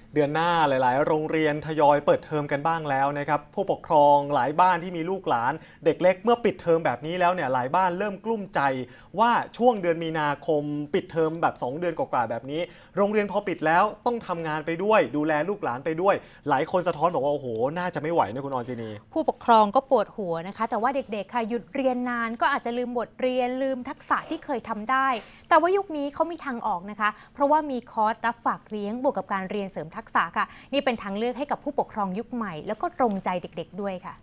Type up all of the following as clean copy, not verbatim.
เดือนหน้าหลายๆโรงเรียนทยอยเปิดเทอมกันบ้างแล้วนะครับผู้ปกครองหลายบ้านที่มีลูกหลานเด็กเล็กเมื่อปิดเทอมแบบนี้แล้วเนี่ยหลายบ้านเริ่มกลุ้มใจว่าช่วงเดือนมีนาคมปิดเทอมแบบ2 เดือนกว่าๆแบบนี้โรงเรียนพอปิดแล้วต้องทำงานไปด้วยดูแลลูกหลานไปด้วยหลายคนสะท้อนบอกว่าโอ้โหน่าจะไม่ไหวนะคุณออนซินีผู้ปกครองก็ปวดหัวนะคะแต่ว่าเด็กๆค่ะหยุดเรียนนานก็อาจจะลืมบทเรียนลืมทักษะที่เคยทำได้แต่ว่ายุคนี้เขามีทางออกนะคะเพราะว่ามีคอร์สรับฝากเลี้ยงบวกกับการเรียนเสริมทักษะค่ะนี่เป็นทางเลือกให้กับผู้ปกครองยุคใหม่แล้วก็ตรงใจเด็กๆด้วยค่ะ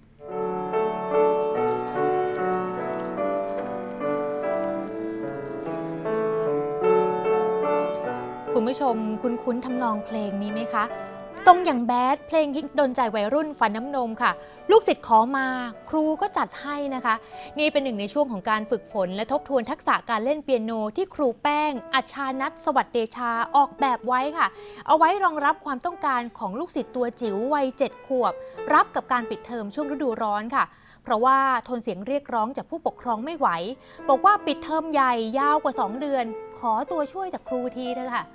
คุณผู้ชมคุ้นๆทำนองเพลงนี้ไหมคะทรงอย่างแบดเพลงฮิตโดนใจวัยรุ่นฟันน้ำนมค่ะลูกศิษย์ขอมาครูก็จัดให้นะคะนี่เป็นหนึ่งในช่วงของการฝึกฝนและทบทวนทักษะการเล่นเปียโนที่ครูแป้งอัชชานัทสวัสดิ์เดชาออกแบบไว้ค่ะเอาไว้รองรับความต้องการของลูกศิษย์ตัวจิ๋ววัย7 ขวบรับกับการปิดเทอมช่วงฤดูร้อนค่ะเพราะว่าทนเสียงเรียกร้องจากผู้ปกครองไม่ไหวบอกว่าปิดเทอมใหญ่ยาวกว่า2 เดือนขอตัวช่วยจากครูทีเถอะค่ะ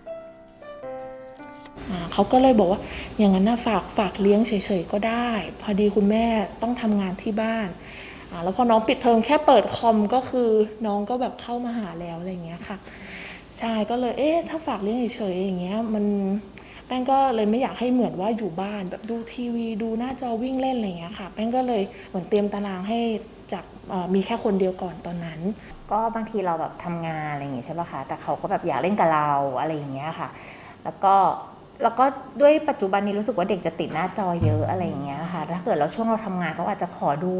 เขาก็เลยบอกว่าอย่างนั้นนะฝากเลี้ยงเฉยๆก็ได้พอดีคุณแม่ต้องทำงานที่บ้านแล้วพอน้องปิดเทอมแค่เปิดคอมก็คือน้องก็แบบเข้ามาหาแล้วอะไรอย่างเงี้ยค่ะใช่ก็เลยถ้าฝากเลี้ยงเฉยๆอย่างเงี้ยมันแป้งก็เลยไม่อยากให้เหมือนว่าอยู่บ้านแบบดูทีวีดูหน้าจอวิ่งเล่นอะไรอย่างเงี้ยค่ะแป้งก็เลยเหมือนเตรียมตารางให้จากมีแค่คนเดียวก่อนตอนนั้นก็บางทีเราแบบทำงานอะไรอย่างเงี้ยใช่ป่ะคะแต่เขาก็แบบอยากเล่นกับเราอะไรอย่างเงี้ยค่ะแล้วก็ด้วยปัจจุบันนี้รู้สึกว่าเด็กจะติดหน้าจอเยอะอะไรอย่างเงี้ยค่ะถ้าเกิดเราช่วงเราทำงานเขาอาจจะขอดู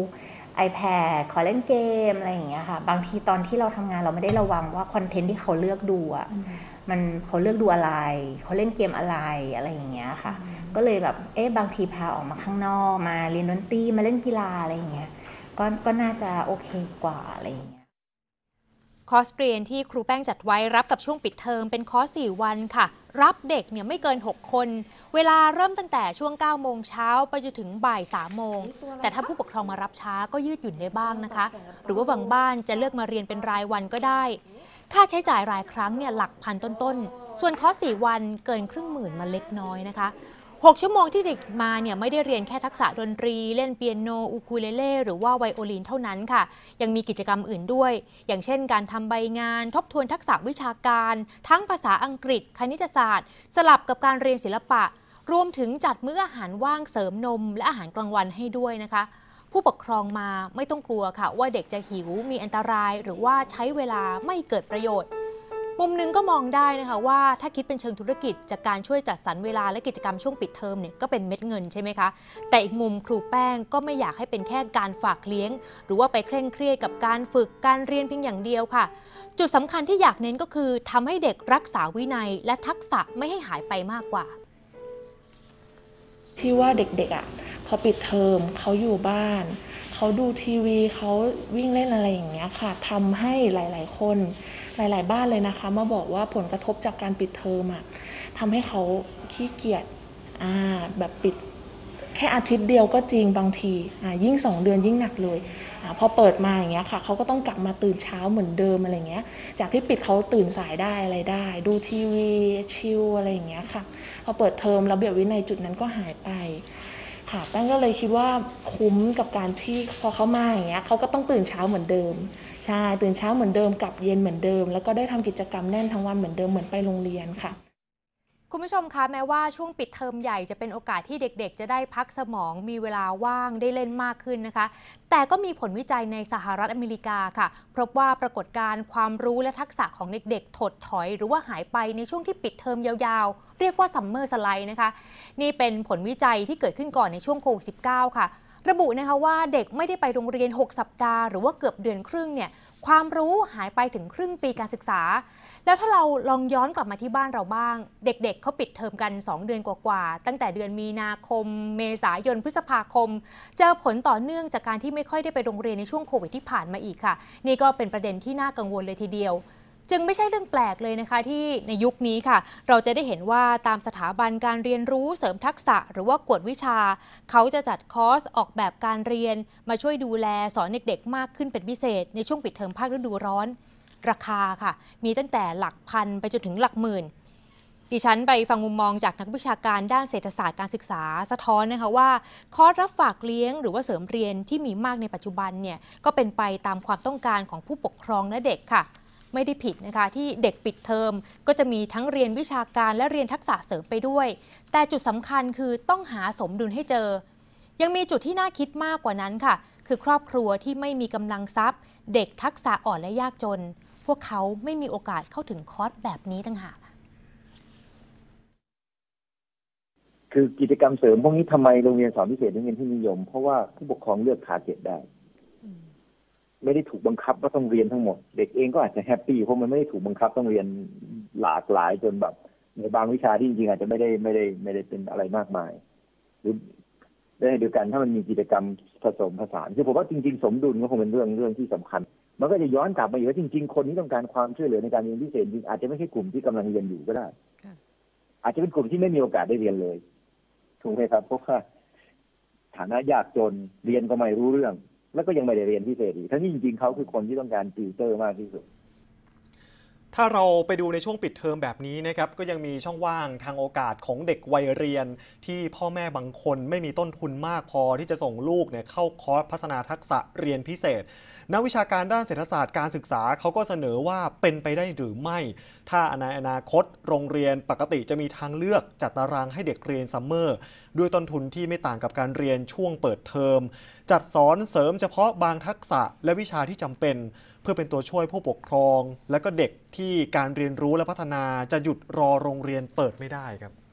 iPad ขอเล่นเกมอะไรอย่างเงี้ยค่ะบางทีตอนที่เราทำงานเราไม่ได้ระวังว่าคอนเทนต์ที่เขาเลือกดูอ่ะเขาเลือกดูอะไรเขาเล่นเกมอะไรอย่างเงี้ยค่ะก็เลยแบบบางทีพาออกมาข้างนอกมาเรียนดนตรีมาเล่นกีฬาอะไรอย่างเงี้ยก็น่าจะโอเคกว่าอะไรอย่างเงี้ยคอร์สเรียนที่ครูแป้งจัดไว้รับกับช่วงปิดเทอมเป็นคอร์ส4 วันค่ะรับเด็กเนี่ยไม่เกิน6 คนเวลาเริ่มตั้งแต่ช่วง9 โมงเช้าไปจนถึงบ่าย3 โมงแต่ถ้าผู้ปกครองมารับช้าก็ยืดหยุ่นได้บ้างนะคะหรือว่าบางบ้านจะเลือกมาเรียนเป็นรายวันก็ได้ค่าใช้จ่ายรายครั้งเนี่ยหลักพันต้นๆส่วนคอร์ส4 วันเกิน1,000,000มาเล็กน้อยนะคะ6 ชั่วโมงที่เด็กมาเนี่ยไม่ได้เรียนแค่ทักษะดนตรีเล่นเปียโนอูคูเลเล่หรือว่าไวโอลินเท่านั้นค่ะยังมีกิจกรรมอื่นด้วยอย่างเช่นการทำใบงานทบทวนทักษะวิชาการทั้งภาษาอังกฤษคณิตศาสตร์สลับกับการเรียนศิลปะรวมถึงจัดมื้ออาหารว่างเสริมนมและอาหารกลางวันให้ด้วยนะคะผู้ปกครองมาไม่ต้องกลัวค่ะว่าเด็กจะหิวมีอันตรายหรือว่าใช้เวลาไม่เกิดประโยชน์มุมนึงก็มองได้นะคะว่าถ้าคิดเป็นเชิงธุรกิจจากการช่วยจัดสรรเวลาและกิจกรรมช่วงปิดเทอมเนี่ยก็เป็นเม็ดเงินใช่ไหมคะแต่อีกมุมครูแป้งก็ไม่อยากให้เป็นแค่การฝากเลี้ยงหรือว่าไปเคร่งเครียดกับการฝึกการเรียนเพียงอย่างเดียวค่ะจุดสำคัญที่อยากเน้นก็คือทำให้เด็กรักษาวินัยและทักษะไม่ให้หายไปมากกว่าที่ว่าเด็กๆพอปิดเทอมเขาอยู่บ้านเขาดูทีวีเขาวิ่งเล่นอะไรอย่างเงี้ยค่ะทำให้หลายๆคนหลายๆบ้านเลยนะคะมาบอกว่าผลกระทบจากการปิดเทอมทำให้เขาขี้เกียจแบบปิดแค่อาทิตย์เดียวก็จริงบางทียิ่ง2 เดือนยิ่งหนักเลยพอเปิดมาอย่างเงี้ยค่ะเขาก็ต้องกลับมาตื่นเช้าเหมือนเดิมอะไรเงี้ยจากที่ปิดเขาตื่นสายได้อะไรได้ดูทีวีชิลอะไรอย่างเงี้ยค่ะพอเปิดเทอมระเบียบวินัยจุดนั้นก็หายไปค่ะแป้งก็เลยคิดว่าคุ้มกับการที่พอเขามาอย่างเงี้ยเขาก็ต้องตื่นเช้าเหมือนเดิมใช่ตื่นเช้าเหมือนเดิมกลับเย็นเหมือนเดิมแล้วก็ได้ทำกิจกรรมแน่นทั้งวันเหมือนเดิมเหมือนไปโรงเรียนค่ะคุณผู้ชมคะแม้ว่าช่วงปิดเทอมใหญ่จะเป็นโอกาสที่เด็กๆจะได้พักสมองมีเวลาว่างได้เล่นมากขึ้นนะคะแต่ก็มีผลวิจัยในสหรัฐอเมริกาค่ะพบว่าปรากฏการณ์ความรู้และทักษะของเด็กๆถดถอยหรือว่าหายไปในช่วงที่ปิดเทอมยาวๆเรียกว่าซัมเมอร์สไลด์นะคะนี่เป็นผลวิจัยที่เกิดขึ้นก่อนในช่วงโควิด -19 ค่ะระบุนะคะว่าเด็กไม่ได้ไปโรงเรียน6 สัปดาห์หรือว่าเกือบเดือนครึ่งเนี่ยความรู้หายไปถึงครึ่งปีการศึกษาแล้วถ้าเราลองย้อนกลับมาที่บ้านเราบ้างเด็กๆเขาปิดเทอมกัน2 เดือนกว่าๆตั้งแต่เดือนมีนาคมเมษายนพฤษภาคมเจอผลต่อเนื่องจากการที่ไม่ค่อยได้ไปโรงเรียนในช่วงโควิดที่ผ่านมาอีกค่ะนี่ก็เป็นประเด็นที่น่ากังวลเลยทีเดียวจึงไม่ใช่เรื่องแปลกเลยนะคะที่ในยุคนี้ค่ะเราจะได้เห็นว่าตามสถาบันการเรียนรู้เสริมทักษะหรือว่ากวดวิชาเขาจะจัดคอร์สออกแบบการเรียนมาช่วยดูแลสอนเด็กๆมากขึ้นเป็นพิเศษในช่วงปิดเทอมภาคฤดูร้อนราคาค่ะมีตั้งแต่หลักพันไปจนถึงหลักหมื่นดิฉันไปฟังมุมมองจากนักวิชาการด้านเศรษฐศาสตร์การศึกษาสะท้อนนะคะว่าคอร์สรับฝากเลี้ยงหรือว่าเสริมเรียนที่มีมากในปัจจุบันเนี่ยก็เป็นไปตามความต้องการของผู้ปกครองและเด็กค่ะไม่ได้ผิดนะคะที่เด็กปิดเทอมก็จะมีทั้งเรียนวิชาการและเรียนทักษะเสริมไปด้วยแต่จุดสำคัญคือต้องหาสมดุลให้เจอยังมีจุดที่น่าคิดมากกว่านั้นค่ะคือครอบครัวที่ไม่มีกำลังทรัพย์เด็กทักษะอ่อนและยากจนพวกเขาไม่มีโอกาสเข้าถึงคอร์สแบบนี้ต่างหากคือกิจกรรมเสริมพวกนี้ทำไมโรงเรียนสอนพิเศษถึงเป็นที่นิยมเพราะว่าผู้ปกครองเลือกทาร์เก็ตได้ไม่ได้ถูกบังคับว่าต้องเรียนทั้งหมดเด็กเองก็อาจจะแฮปปี้เพราะมันไม่ได้ถูกบังคับต้องเรียนหลากหลายจนแบบในบางวิชาที่จริงๆอาจจะไม่ได้เป็นอะไรมากมายหรือได้เดียวกันถ้ามันมีกิจกรรมผสมผสานคือผมว่าจริงๆสมดุลก็คงเป็นเรื่องที่สำคัญมันก็จะย้อนกลับมาอยู่ว่าจริงๆคนที่ต้องการความช่วยเหลือในการเรียนพิเศษจริงอาจจะไม่ใช่กลุ่มที่กำลังเรียนอยู่ก็ได้อาจจะเป็นกลุ่มที่ไม่มีโอกาสได้เรียนเลยถูกไหมครับเพราะว่าฐานะยากจนเรียนก็ไม่รู้เรื่องแล้วก็ยังไม่ได้เรียนพิเศษอีกทั้งนี้จริงๆเขาคือคนที่ต้องการติวเตอร์มากที่สุดถ้าเราไปดูในช่วงปิดเทอมแบบนี้นะครับก็ยังมีช่องว่างทางโอกาสของเด็กวัยเรียนที่พ่อแม่บางคนไม่มีต้นทุนมากพอที่จะส่งลูกเข้าคอร์สพัฒนาทักษะเรียนพิเศษนักวิชาการด้านเศรษฐศาสตร์การศึกษาเขาก็เสนอว่าเป็นไปได้หรือไม่ถ้าในอนาคตโรงเรียนปกติจะมีทางเลือกจัดตารางให้เด็กเรียนซัมเมอร์ด้วยต้นทุนที่ไม่ต่างกับการเรียนช่วงเปิดเทอมจัดสอนเสริมเฉพาะบางทักษะและวิชาที่จำเป็นเพื่อเป็นตัวช่วยผู้ปกครองและก็เด็กที่การเรียนรู้และพัฒนาจะหยุดรอโรงเรียนเปิดไม่ได้ครับ